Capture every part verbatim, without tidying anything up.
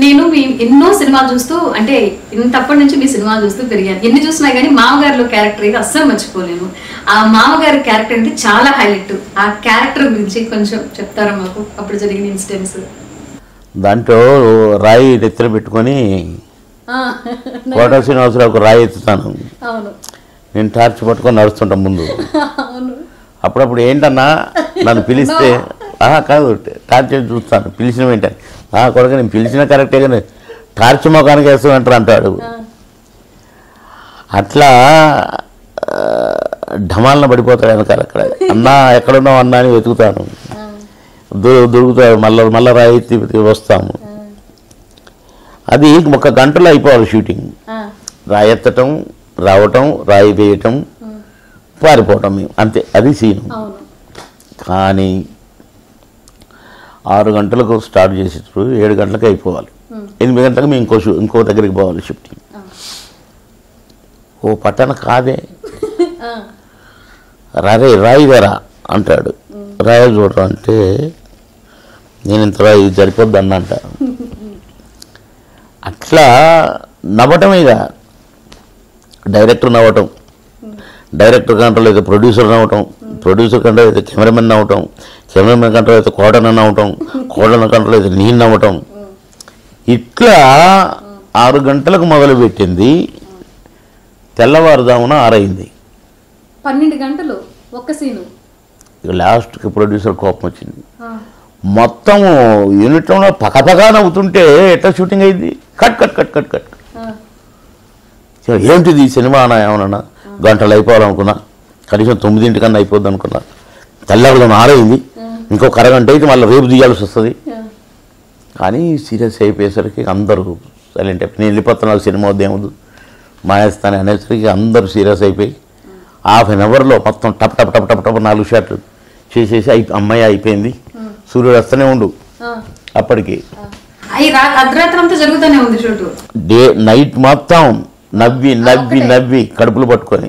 నేను మీ ఎన్నో సినిమాలు చూస్తూ అంటే ఇంతప్పటి నుంచి మీ సినిమాలు చూస్తూ పెరిగాను. ఎన్ని చూసినా కానీ మామగారిలో క్యారెక్టర్ అయితే అస్సలు మర్చిపోలేను. ఆ మామగారి క్యారెక్టర్ అంటే చాలా హైలైట్. ఆ క్యారెక్టర్ గురించి కొంచెం చెప్తారా మాకు, అప్పుడు జరిగిన ఇన్సిడెంట్స్? దాంట్లో రాయి నెత్తిన పెట్టుకొని కోట శ్రీనివాస రావుకు రాయి ఎత్తుతాను. నేను టార్చ్ పట్టుకొని నడుస్తుంటా ముందు. అప్పుడప్పుడు ఏంటన్నా నన్ను పిలిస్తే ఆహా కాదు టార్చ్ చూస్తాను, పిలిచిన వెంటనే ఆ కొడుక నేను పిలిచిన కరెక్టే కానీ టార్చ్ మొఖానికి వేస్తానంటారు అంటాడు. అట్లా ఢమాలను పడిపోతాడు వెనకాల. అక్కడ అన్నా ఎక్కడున్నావు అన్నా అని వెతుకుతాను, దొరుకుతాడు. మళ్ళీ మళ్ళీ రాయి ఎత్తి వస్తాము. అది ఒక గంటలో అయిపోవాలి షూటింగ్. రాయి ఎత్తటం, రావటం, రాయి వేయటం, పారిపోవటం, మేము అంతే. అది సీను. కానీ ఆరు గంటలకు స్టార్ట్ చేసేటప్పుడు ఏడు గంటలకు అయిపోవాలి. ఎనిమిది గంటలకు మేము ఇంకో షూ ఇంకో దగ్గరికి పోవాలి షిఫ్టింగ్. ఓ పట్టణ కాదే రారే రాయి వేరా అంటాడు. రాయి చూడటం అంటే నేను ఇంత రాయి సరిపోద్ది అన్నంట. అట్లా నవ్వటమేగా, డైరెక్టర్ నవ్వటం, డైరెక్టర్ కంట్రోల్ అయితే ప్రొడ్యూసర్ నవ్వటం, ప్రొడ్యూసర్ కంట్రోల్ అయితే కెమెరామెన్ నవ్వటం, కెమెరామెన్ కంట్రోల్ అయితే కోడన నవ్వటం, కోడన కంట్రోల్ అయితే నేను నవ్వటం. ఇట్లా ఆరు గంటలకు మొదలుపెట్టింది, తెల్లవారుజామున ఆరైంది. పన్నెండు గంటలు ఒక్క సీను. ఇక లాస్ట్కి ప్రొడ్యూసర్ కోపం వచ్చింది. మొత్తము యూనిట్లో పకపకా నవ్వుతుంటే ఎట్లా షూటింగ్ అయింది? Cut cut cut cut cut ఏంటిది ఈ సినిమా అన్నా? ఏమన్నా గంటలు అయిపోవాలనుకున్నా, కనీసం తొమ్మిదింటికన్నా అయిపోద్ది అనుకున్నా. తెల్లవారుజామున ఆరైంది, ఇంకొక అరగంట అయితే మళ్ళీ రేపు తీయాల్సి వస్తుంది. కానీ సీరియస్ అయిపోయేసరికి అందరూ సైలెంట్ అయిపోయి నేను వెళ్ళిపోతున్నా, సినిమా వద్దేమదు మానేస్తాను అనేసరికి అందరూ సీరియస్ అయిపోయి హాఫ్ అన్ అవర్లో మొత్తం టప్ టప్ టప్ టప్ టప్ నాలుగు షాట్లు చేసేసి అయి అమ్మాయి అయిపోయింది. సూర్యుడు వస్తూనే ఉండు అప్పటికి. డే నైట్ మొత్తం నవ్వి నవ్వి నవ్వి కడుపులు పట్టుకొని.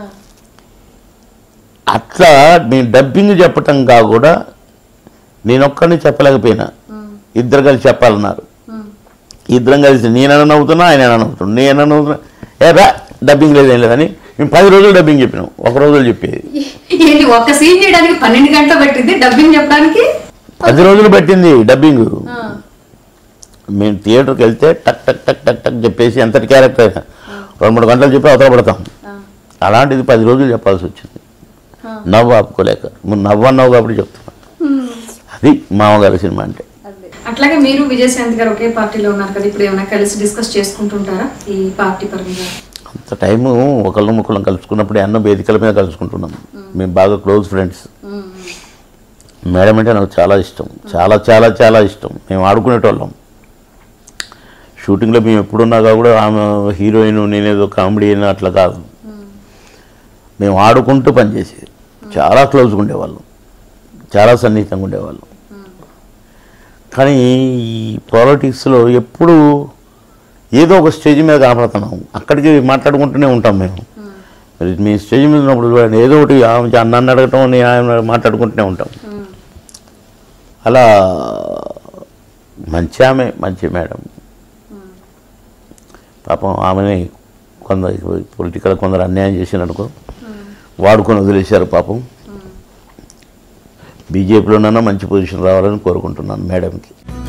అట్లా నేను డబ్బింగ్ చెప్పటం కాకుండా నేను ఒక్కడిని చెప్పలేకపోయినా, ఇద్దరు కలిసి చెప్పాలన్నారు. ఇద్దరం కలిసి నేనైనా నవ్వుతున్నా, ఆయన నవ్వుతున్నా, నేనైనా నవ్వుతున్నా. ఏ రా డబ్బింగ్ లేదేం లేదని మేము పది రోజులు డబ్బింగ్ చెప్పినాం. ఒక రోజులు చెప్పేది ఒక సీన్ చేయడానికి పన్నెండు గంటలు పట్టింది, డబ్బింగ్ చెప్పడానికి పది రోజులు పట్టింది డబ్బింగ్. మేము థియేటర్కి వెళ్తే టక్ టక్ టక్ టక్ టక్ చెప్పేసి ఎంతటి క్యారెక్టర్ అయినా రెండు మూడు గంటలు చెప్పి అవతల పడతాం. అలాంటిది పది రోజులు చెప్పాల్సి వచ్చింది, నవ్వు ఆపుకోలేక. నవ్వన్నావు కాబట్టి చెప్తున్నా. అది మామగారి సినిమా అంటే. అట్లాగే మీరు విజయశాంతి గారు ఒకే పార్టీలో ఉన్నారు కదా, ఇప్పుడు ఏమైనా కలిసి డిస్కస్ చేసుకుంటుంటారా ఈ పార్టీ పరంగా? అంత టైము ఒకళ్ళం ఒకళ్ళం కలుసుకున్నప్పుడు ఎన్నో వేదికల మీద కలుసుకుంటున్నాం. మేము బాగా క్లోజ్ ఫ్రెండ్స్. మేడం అంటే నాకు చాలా ఇష్టం, చాలా చాలా చాలా ఇష్టం. మేము ఆడుకునేటోళ్ళం షూటింగ్లో. మేము ఎప్పుడున్నాగా కూడా ఆమె హీరోయిన్, నేనేదో కామెడీ అయినా అట్లా కాదు. మేము ఆడుకుంటూ పనిచేసేది. చాలా క్లోజ్గా ఉండేవాళ్ళం, చాలా సన్నిహితంగా ఉండేవాళ్ళం. కానీ ఈ పాలిటిక్స్లో ఎప్పుడు ఏదో ఒక స్టేజ్ మీద కనపడుతున్నాం, అక్కడికి మాట్లాడుకుంటూనే ఉంటాం మేము. మరి మీ స్టేజ్ మీద ఉన్నప్పుడు చూడండి, ఏదో ఒకటి అన్నాన్ని అడగటం, నేను మాట్లాడుకుంటూనే ఉంటాం. అలా మంచి ఆమె, మంచి మేడం. పాపం ఆమెని కొందరు పొలిటికల్ కొందరు అన్యాయం చేసిననుకో వాడుకొని వదిలేశారు పాపం. బీజేపీలోనైనా మంచి పొజిషన్ రావాలని కోరుకుంటున్నాను మేడంకి.